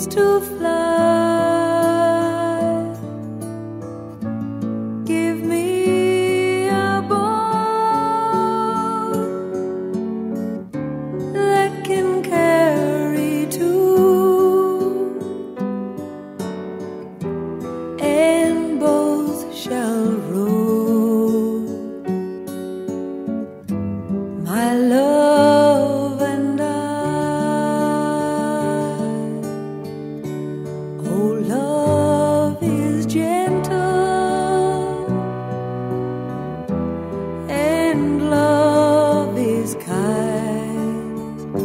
to fly. Give me a boat that can carry two, and both shall row. My love and I. Oh, love is gentle and love is kind.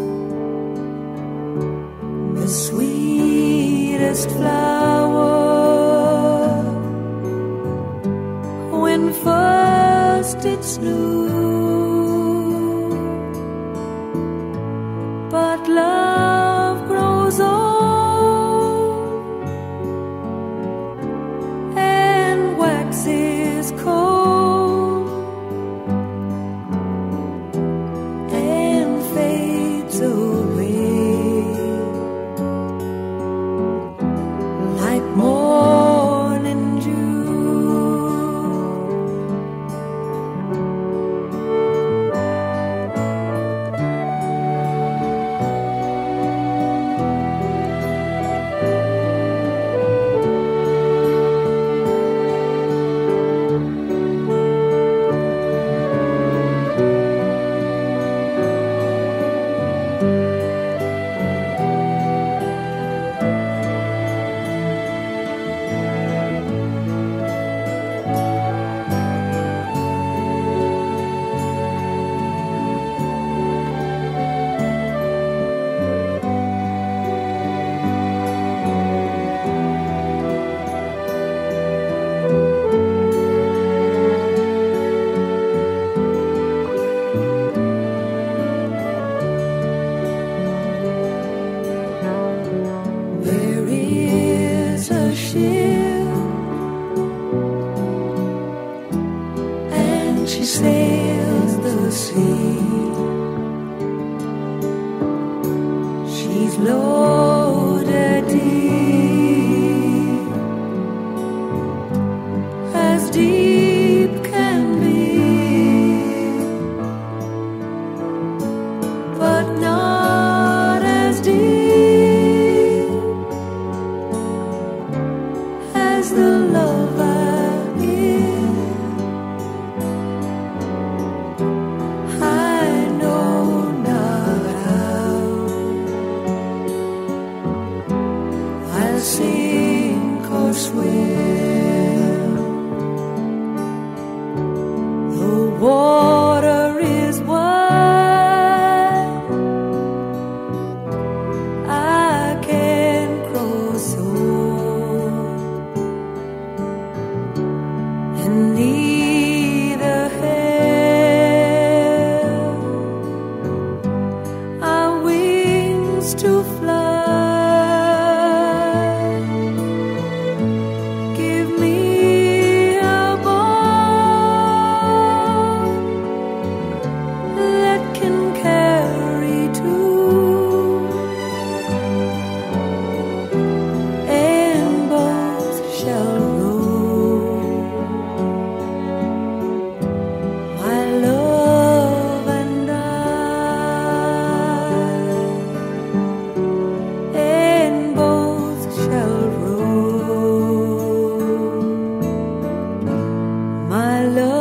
The sweetest flower when first it's new. But love grows old and waxes cold and fades away like morning dew. There is a ship and she sails the sea. She's loaded deep, as deep can be, but not as deep as the love I give. I know not how I'll sink or swim. The water is wide, I can cross over, and neither have our wings to fly. Give me a boat that can carry two, and both shall row. My love and I, and both shall row. My love